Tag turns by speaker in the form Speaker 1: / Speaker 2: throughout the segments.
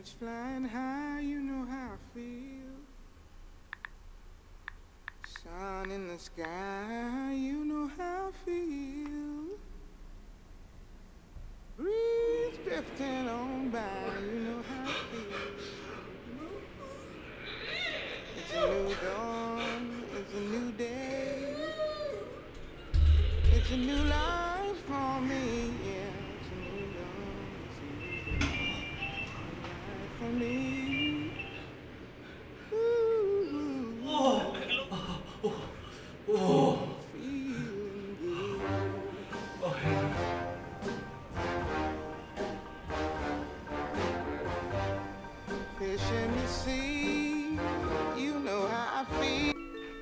Speaker 1: Birds flying high, you know how I feel. Sun in the sky, you know how I feel. Breeze drifting on by, you know how I feel. It's a new dawn, it's a new day. It's a new life for me, yeah. It's a new dawn, it's a new day. Life for me. Ooh, feeling good. Fish in the sea, you know how I feel.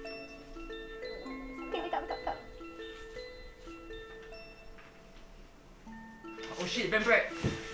Speaker 2: Wake up.
Speaker 3: Oh shit, Ben break.